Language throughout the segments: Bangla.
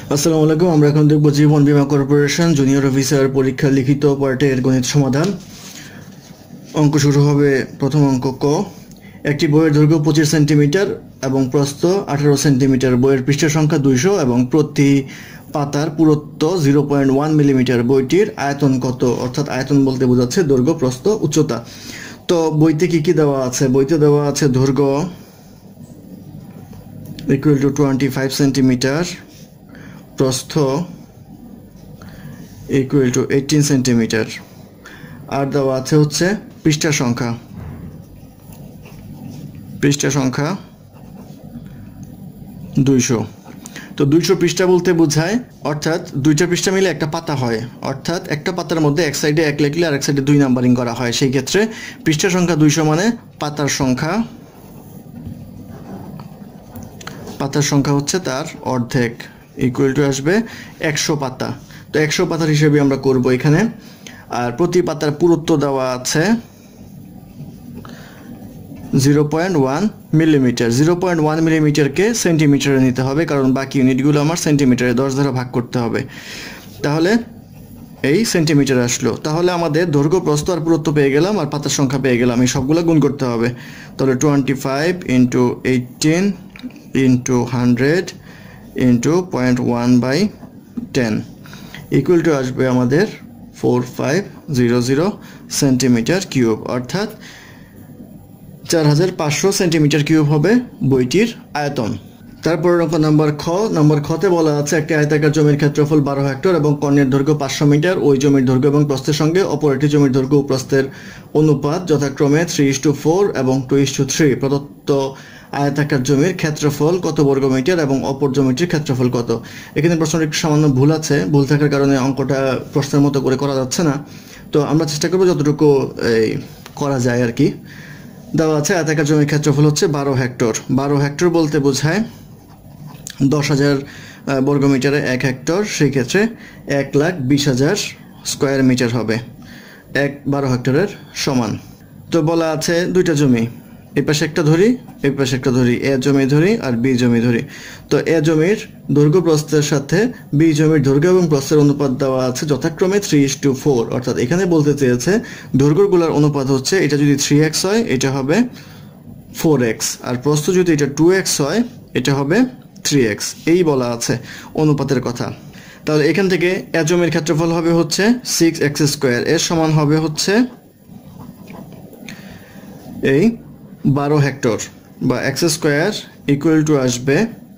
আসসালামু আলাইকুম। আমরা এখন দেখব জীবন বীমা কর্পোরেশন জুনিয়র অফিসার পরীক্ষার লিখিত পার্টের গণিত সমাধান। অঙ্ক শুরু হবে। প্রথম অঙ্ক ক। একটি বইয়ের দৈর্ঘ্য 25 সেন্টিমিটার এবং প্রস্থ 18 সেন্টিমিটার। বইয়ের পৃষ্ঠা সংখ্যা 200 এবং প্রতি পাতার পুরুত্ব 0.1 মিলিমিটার। বইটির আয়তন কত? অর্থাৎ আয়তন বলতে বোঝাচ্ছে দৈর্ঘ্য, প্রস্থ, উচ্চতা। তো বইতে কি কি দেওয়া আছে? বইতে দেওয়া আছে দৈর্ঘ্য ইকুয়াল টু 25 সেন্টিমিটার, প্রস্থ ইকুয়াল টু 18 সেন্টিমিটার, আর দেওয়া আছে হচ্ছে পৃষ্ঠা সংখ্যা 200। তো 200 পৃষ্ঠা বলতে বোঝায় অর্থাৎ দুইটা পৃষ্ঠা মিলে একটা পাতা হয়, অর্থাৎ একটা পাতার মধ্যে এক সাইডে 1 লিখলে আর এক সাইডে 2 নাম্বারিং করা হয়। সেই ক্ষেত্রে পৃষ্ঠা সংখ্যা 200 মানে পাতার সংখ্যা হচ্ছে তার অর্ধেক, ইকুয়াল টু আসবে 100 পাতা। তো 100 পাতার হিসেবে আমরা করব এখানে। আর প্রতি পাতার পুরুত্ব দেওয়া আছে 0.1 মিলিমিটার। 0.1 মিলিমিটারকে সেন্টিমিটারে নিতে হবে, কারণ বাকি ইউনিটগুলো আমার সেন্টিমিটারে 10 দ্বারা ভাগ করতে হবে। তাহলে এই সেন্টিমিটার আসলো। তাহলে আমাদের দৈর্ঘ্য, প্রস্থ আর পুরুত্ব পেয়ে গেলাম, আর পাতার সংখ্যা পেয়ে গেলাম। এই সবগুলো গুণ করতে হবে। তাহলে 25 into 18 into 100 into 0.1/10 equal to আসবে আমাদের 4500 সেন্টিমিটার কিউব, অর্থাৎ 4500 সেন্টিমিটার কিউব হবে বইটির আয়তন। তারপর অঙ্ক নাম্বার খ। নাম্বার খতে বলা আছে একটি আয়তাকার জমির ক্ষেত্রফল 12 হেক্টর এবং কর্ণের দৈর্ঘ্য 500 মিটার। ওই জমির দৈর্ঘ্য এবং প্রস্থের সঙ্গে অপর একটি জমির দৈর্ঘ্য ও প্রস্থের অনুপাত যথাক্রমে 3:4 এবং 2:3। প্রদত্ত আয়তাকার জমির ক্ষেত্রফল কত বর্গ মিটার এবং অপর জমিটির ক্ষেত্রফল কত? এখানে প্রশ্নটি একটু সামান্য ভুল আছে। ভুল থাকার কারণে অঙ্কটা প্রশ্নের মতো করে করা যাচ্ছে না। তো আমরা চেষ্টা করবো যতটুকু করা যায় আর কি। দেওয়া আছে আয়তাকার জমির ক্ষেত্রফল হচ্ছে 12 হেক্টর। 12 হেক্টর বলতে বোঝায় 10,000 বর্গ মিটারে 1 হেক্টর। সেই ক্ষেত্রে 1,20,000 স্কোয়ার মিটার হবে 12 হেক্টরের সমান। তো বলা আছে দুইটা জমি, এই পাশে একটা ধরি, এই পাশে একটা ধরি, এ জমি ধরি আর বি জমি ধরি। তো এ জমির দৈর্ঘ্য প্রস্থের সাথে বি জমির দৈর্ঘ্য এবং প্রস্থের অনুপাত দেওয়া আছে যথাক্রমে 3:4। অর্থাৎ এখানে বলতে চেয়েছে দৈর্ঘ্যগুলোর অনুপাত হচ্ছে, এটা যদি 3x হয় এটা হবে 4x, আর প্রস্থ যদি এটা 2x হয় এটা হবে 3x। এই বলা আছে অনুপাতের কথা। তাহলে এখান থেকে এ জমির ক্ষেত্রফল হবে হচ্ছে 6x স্কোয়ার, এর সমান হবে হচ্ছে এই 12 হেক্টর বা এক্স স্কোয়ার ইকুয়াল টু আসবে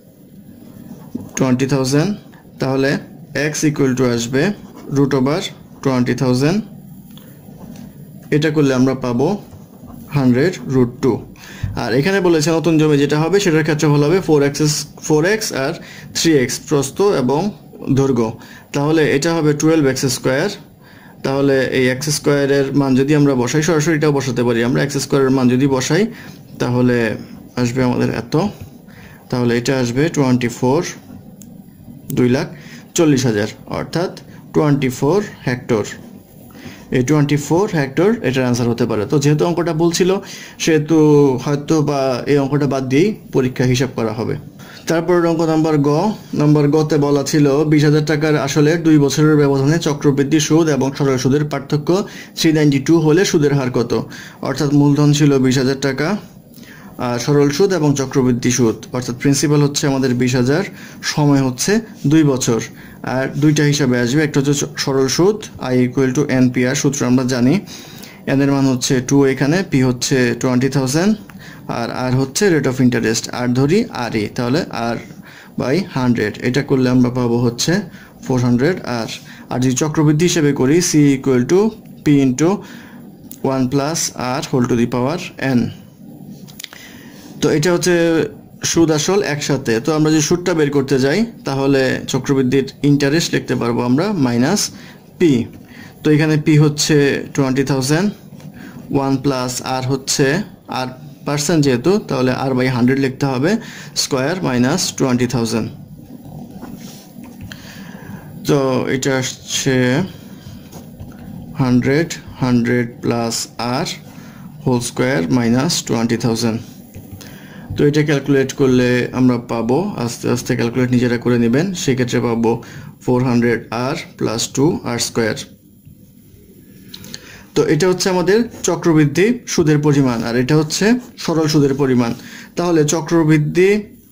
20,000। তাহলে এক্স ইকুয়াল টু আসবে √20,000। এটা করলে আমরা পাবো 100√2। আর এখানে বলেছে নতুন জমি যেটা হবে সেটার ক্ষেত্রফল হবে 4x আর 3x প্রস্থ এবং দৈর্ঘ্য। তাহলে এটা হবে 12x স্কোয়ার। তাহলে এই এক্স স্কোয়ারের মান যদি আমরা বসাই, সরাসরি এটাও বসাতে পারি আমরা, এক্স স্কোয়ারের মান যদি বসাই তাহলে আসবে আমাদের এত। তাহলে এটা আসবে 2,40,000 অর্থাৎ 24 হেক্টর। এই 24 হেক্টর এটার অ্যান্সার হতে পারে। তো যেহেতু অঙ্কটা বলছিল সেহেতু হয়তো বা এই অঙ্কটা বাদ দিয়েই পরীক্ষা হিসাব করা হবে। তারপর অঙ্ক নাম্বার গ। নাম্বার গতে বলা ছিল 20,000 টাকার আসলে 2 বছরের ব্যবধানে চক্রবৃদ্ধি সুদ এবং সরল সুদের পার্থক্য 392 হলে সুদের হার কত? অর্থাৎ মূলধন ছিল 20,000 টাকা, আর সরল সুদ এবং চক্রবৃদ্ধি সুদ অর্থাৎ প্রিন্সিপাল হচ্ছে আমাদের 20,000, সময় হচ্ছে 2 বছর। আর দুইটা হিসাবে আসবে, একটা হচ্ছে সরল সুদ I ইকুয়াল টু NPR, সূত্র আমরা জানি। N এর মান হচ্ছে 2, এখানে P হচ্ছে 20,000 আর হচ্ছে রেট অফ ইন্টারেস্ট আর ধরি RE। তাহলে R/100 এটা করলে আমরা পাবো হচ্ছে 400। আর যদি চক্রবৃদ্ধি হিসেবে করি C equal to P into 1 plus R whole to the power N। তো এটা হচ্ছে সুদ আসল একসাথে। তো আমরা যদি সুদটা বের করতে যাই তাহলে চক্রবৃদ্ধির ইন্টারেস্ট লিখতে পারবো আমরা মাইনাস P। তো এখানে P হচ্ছে 20,000, 1 প্লাস R হচ্ছে R পার্সেন্ট যেহেতু, তাহলে R/100 লিখতে হবে, স্কোয়ার মাইনাস 20,000। তো এটা আসছে 100 plus R whole square minus 20,000। তো এটা ক্যালকুলেট করলে আমরা পাবো, আস্তে আস্তে ক্যালকুলেট নিজেরা করে নেবেন, সেক্ষেত্রে পাবো 400r প্লাস 2r স্কোয়ার। তো এটা হচ্ছে আমাদের চক্রবৃদ্ধি সুদের পরিমাণ, আর এটা হচ্ছে সরল সুদের পরিমাণ। তাহলে চক্রবৃদ্ধি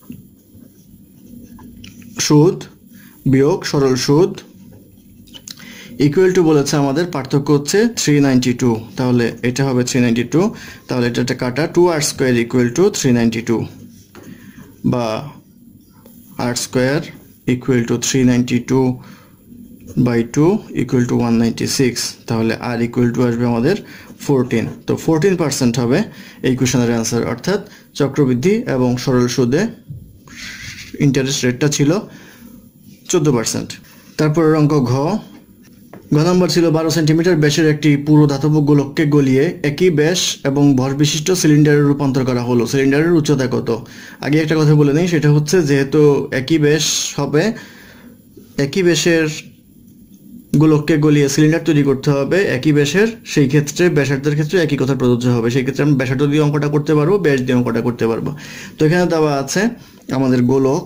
সুদ বিয়োগ সরল সুদ ইকুয়াল টু বলেছে আমাদের পার্থক্য হচ্ছে 392। তাহলে এটা হবে 392, তাহলে এটা কাটা 2r স্কোয়ার ইকুয়াল টু 392, বা r square equal to 392 by 2 equal to 196। তাহলে r ইকুয়াল টু আসবে আমাদের 14। তো 14% হবে এই কোশ্চেনের অ্যান্সার, অর্থাৎ চক্রবৃদ্ধি এবং সরল সুদে ইন্টারেস্ট রেটটা ছিল 14%। তারপরের অঙ্ক ঘ নম্বর ছিল 12 সেন্টিমিটার ব্যাসের একটি পুরো ধাতব গোলককে গলিয়ে একই ব্যাস এবং ভর বিশিষ্ট সিলিন্ডারে রূপান্তর করা হলো। সিলিন্ডারের উচ্চতা কত? আগে একটা কথা বলে নেই, সেটা হচ্ছে যেহেতু একই ব্যাস হবে, একই ব্যাসের গোলককে গলিয়ে সিলিন্ডার তৈরি করতে হবে একই ব্যাসের, সেই ক্ষেত্রে ব্যাসার্ধের ক্ষেত্রে একই কথা প্রযোজ্য হবে। সেই ক্ষেত্রে আমরা ব্যাসার্ধ দিয়ে অঙ্কটা করতে পারবো, ব্যাস দিয়ে অঙ্কটা করতে পারবো। তো এখানে দেওয়া আছে আমাদের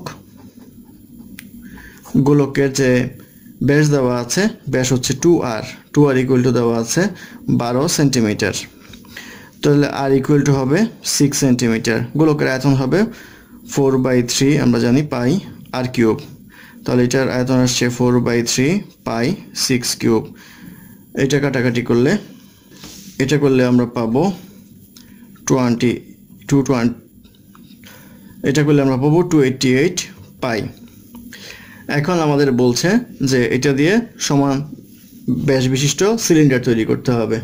গোলকের যে ব্যাস দেওয়া আছে, ব্যাস হচ্ছে 2r ইকুয়াল টু দেওয়া আছে 12 সেন্টিমিটার। তাহলে r ইকুয়াল টু হবে 6 সেন্টিমিটার। গোলকের আয়তন হবে 4/3, আমরা জানি পাই r কিউব। তাহলে এটার আয়তন আসছে 4/3 পাই 6 কিউব। এটা কাটাকাটি করলে আমরা পাবো 288 পাই। এখন আমাদের বলছে যে এটা দিয়ে সমান ব্যাস বিশিষ্ট সিলিন্ডার তৈরি করতে হবে।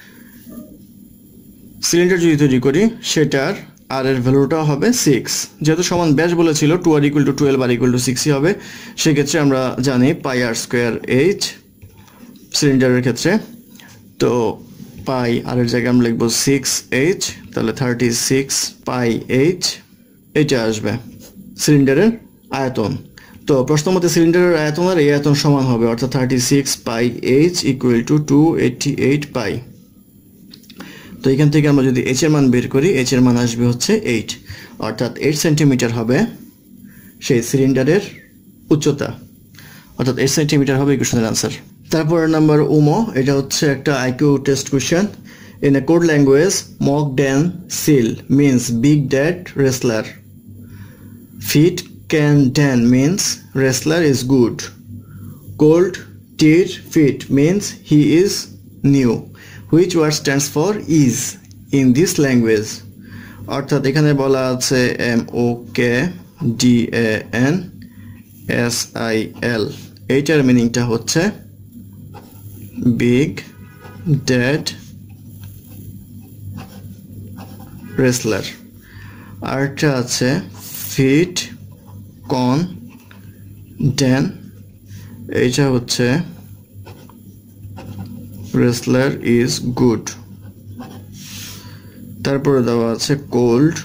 সিলিন্ডার যদি তৈরি করি সেটার আর এর ভ্যালুটা হবে 6। যেহেতু সমান ব্যাস বলেছিল 2r ইকুয়াল টু 12 আর ইকুয়াল টু 6ই হবে, সেক্ষেত্রে আমরা জানি পাই r স্কোয়ার h সিলিন্ডারের ক্ষেত্রে। তো পাই আর এর জায়গায় আমরা লিখবো 6h, তাহলে 36 পাই h এটা আসবে সিলিন্ডারের আয়তন। তো প্রশ্ন মতে সিলিন্ডারের আয়তন আর এই আয়তন সমান হবে, অর্থাৎ 36 pi h equal to 288 pi. তো এখান থেকে আমরা যদি h এর মান বের করি, h এর মান আসবে হচ্ছে 8, অর্থাৎ 8 সেন্টিমিটার হবে সেই সিলিন্ডারের উচ্চতা, অর্থাৎ 8 সেন্টিমিটার হবে এই কোশ্চেনের আনসার। তারপর নাম্বার উমো, এটা হচ্ছে একটা IQ test question. In a code language mock Dan sil means big dad wrestler, fit can Dan means wrestler is good. Cold tear fit means he is new. Which word stands for is in this language? অর্থাৎ এখানে বলা আছে MOKDANSIL, এইটার মিনিংটা হচ্ছে বিগ ড্যাড রেসলার। আরটা আছে ফিট কন ড্যান, এইটা হচ্ছে রেসলার ইজ গুড। তারপরে দেওয়া আছে কোল্ড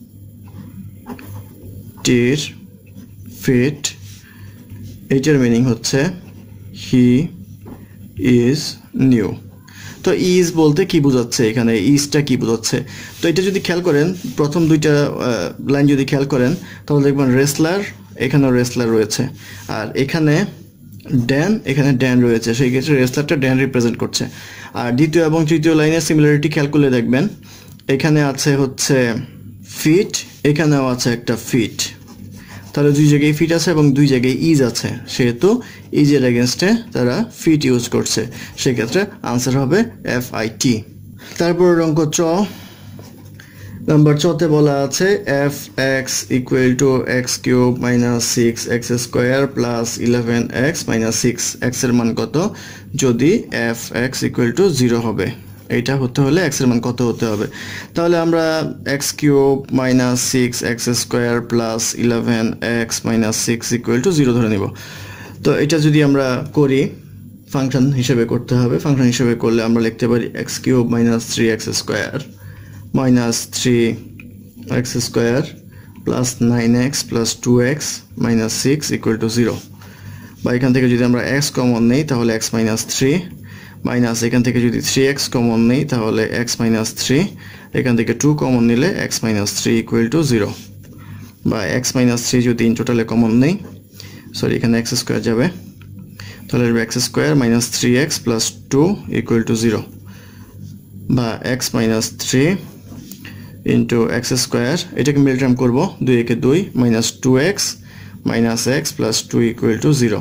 টির ফিট, এইটার মিনিং হচ্ছে হি ইজ নিউ। তো ইজ বলতে কি বোঝাচ্ছে, এখানে ইজটা কি বোঝাচ্ছে? তো এটা যদি খেয়াল করেন, প্রথম দুইটা লাইন যদি খেয়াল করেন তাহলে দেখবেন রেসলার, এখানেও রেসলার রয়েছে, আর এখানে ড্যান রয়েছে, সেই ক্ষেত্রে রেসলারটা ড্যান রিপ্রেজেন্ট করছে। আর দ্বিতীয় এবং তৃতীয় লাইনের সিমিলারিটি খেয়াল করলে দেখবেন এখানে আছে হচ্ছে ফিট, এখানেও আছে একটা ফিট, তাহলে দুই জায়গায় ফিট আছে এবং দুই জায়গায় ইজ আছে, সেহেতু ইজের এগেনস্টে তারা ফিট ইউজ করছে, সেক্ষেত্রে আনসার হবে FIT। তারপর অঙ্ক চ নাম্বার চতে বলা আছে fx equal to x cube minus 6x square plus 11x minus 6x এর মান কত যদি fx ইকুয়াল টু 0 হবে। এইটা হতে হলে x এর মান কত হতে হবে? তাহলে আমরা x cube minus 6x square plus 11x minus 6 equal to 0 ধরে নিব। তো এটা যদি আমরা করি ফাংশন হিসেবে করতে হবে, ফাংশন হিসেবে করলে আমরা লিখতে পারি x cube minus 3x square minus 3x square plus 9x plus 2x minus 6 equal to 0, বা এখান থেকে যদি আমরা x কমন নেই তাহলে x মাইনাস 3 মাইনাস এখান থেকে যদি 3x কমন নেই তাহলে x মাইনাস 3 এখান থেকে 2 কমন নিলে x minus 3 equal to 0 বা x minus 3 যদি ইন টোটালে কমন নেই সরি এখানে x স্কয়ার যাবে তাহলে x square minus 3x plus 2 equal to 0 বা x minus 3 into x square এটাকে মিল টার্ম করব 2 একে 2 minus 2x minus x plus 2 equal to 0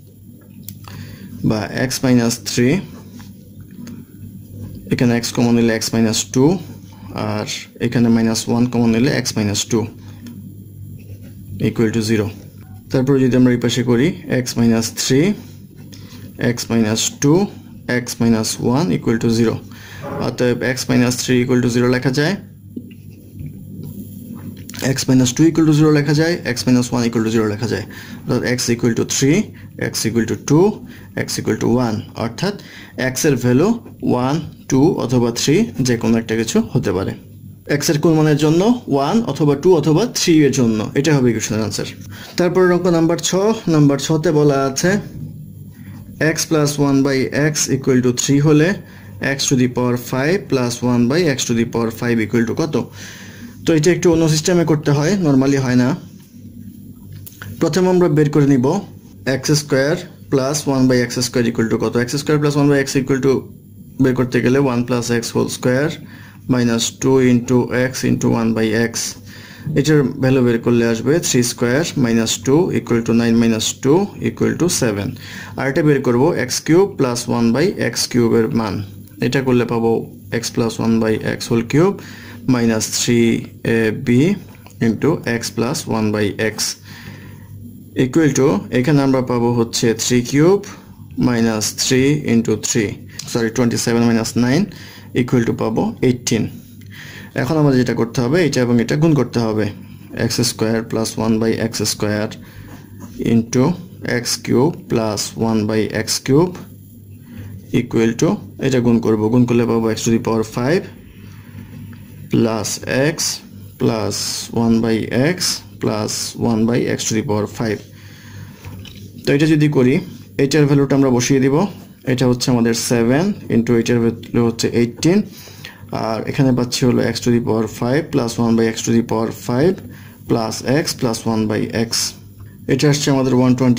বা x minus 3 এখানে x কমন নিলে x minus 2 আর এখানে minus 1 কমন নিলে x minus 2 equal to 0 তারপর যদি আমরা এই পাশে করি x minus 3 x minus 2 x minus 1 equal to 0 অতএব x minus 3 equal to 0 লেখা যায় x minus 2 equal to 0 লেখা যায় x minus 1 equal to 0 লেখা যায় অর্থাৎ x equal to 3 x equal to 2 x equal to 1 অর্থাৎ x এর ভ্যালু 1 2 অথবা 3 যে কোনো একটা কিছু হতে পারে x এর কোন মানের জন্য 1 অথবা 2 অথবা 3 এর জন্য এটা হবে ইকুয়েশনের आंसर তারপর অঙ্ক নাম্বার 6 তে বলা আছে x plus 1 by x equal to 3 হলে x to the power 5 plus 1 by x to the power 5 equal to কত তো এটা একটু অন্য সিস্টেমে করতে হয় নরমালি হয় না প্রথমে আমরা বের করে নিব x square plus 1 by x square equal to কত x square plus 1 by x equal to বের করতে গেলে 1 plus x whole square minus 2 into x into 1 by x এটার ভ্যালু বের করলে আসবে 3 square minus 2 equal to 9 minus 2 equal to 7 আর এটা বের করব x cube plus 1 by x cube এর মান এটা করলে পাবো x plus 1 by x whole cube minus 3ab into x plus 1 by x equal to এখানে আমরা পাবো হচ্ছে 3 cube minus 3 into 3 sorry 27 minus 9 equal to পাবো 18 এখন আমাদের যেটা করতে হবে এটা এবং এটা গুণ করতে হবে x square plus 1 by x square into x cube plus 1 by x cube equal to এটা গুণ করব গুণ করলে পাবো x to the power 5 plus x plus 1 by x plus 1 by x to the power 5 তো এটা যদি করি এটার ভ্যালুটা আমরা বসিয়ে দিব এটা হচ্ছে আমাদের 7 into এটার ভ্যালু হচ্ছে 18 আর এখানে পাচ্ছি হলো x to the power 5 plus 1 by x to the power 5 plus x plus 1 by x এটা আসছে আমাদের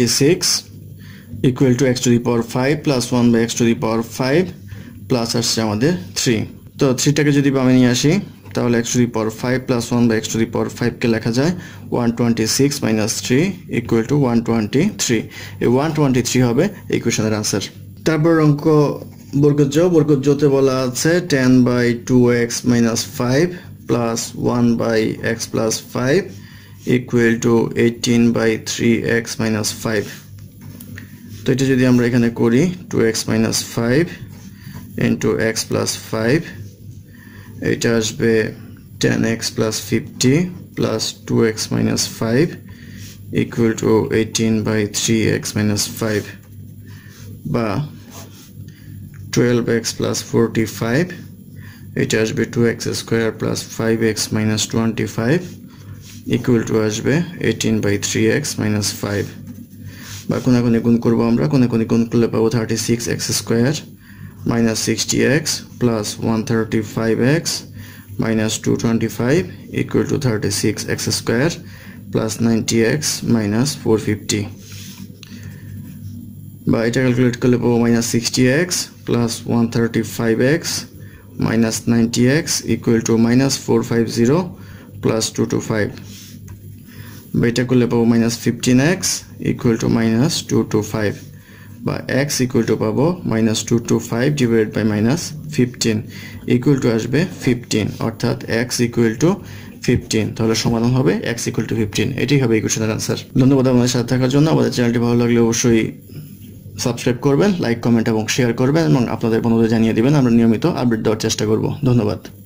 126 equal to x to the power 5 plus 1 by x to the power 5 plus আসছে আমাদের 3 তো 3 টাকে যদি বামে নিয়ে আসি তাহলে x to the power 5 plus 1 by x to the power 5 কে লেখা যায় 126 minus 3 equal to 123 এই 123 হবে ইকুয়েশনের आंसर তারপর অঙ্ক বর্গজতে বলা আছে 10 by 2x minus 5 plus 1 by x plus 5 equal to 18 by 3x minus 5 তো এটা যদি আমরা এখানে করি 2x minus 5 into x plus 5 এটা আসবে 10x plus 50 plus 2x minus 5 equal to 18 by 3x minus 5 বা 12x plus 45 এটা আসবে 2x square plus 5x minus 25 equal to আসবে 18 by 3x minus 5 বা কোনাকুনি গুণ করব আমরা কোনাকুনি গুণ করলে পাবো 36x square minus 60x plus 135x minus 225 equal to 36x square plus 90x minus 450 বা এটা ক্যালকুলেট করলে পাবো minus 60x plus 135x minus 90x equal to minus 450 plus 225 বা এটা করলে পাবো minus 15x equal to minus 225 বা x equal to পাবো minus 225 divided by minus 15 equal to আসবে 15 অর্থাৎ x equal to 15 তাহলে সমাধান হবে x equal to 15 এটাই হবে ইকুয়েশনের आंसर ধন্যবাদ আমাদের সাথে থাকার জন্য আমাদের চ্যানেলটি ভালো লাগলে অবশ্যই সাবস্ক্রাইব করবেন লাইক কমেন্ট এবং শেয়ার করবেন এবং আপনাদের বন্ধুদের জানিয়ে দিবেন আমরা নিয়মিত আপডেট দেওয়ার চেষ্টা করব ধন্যবাদ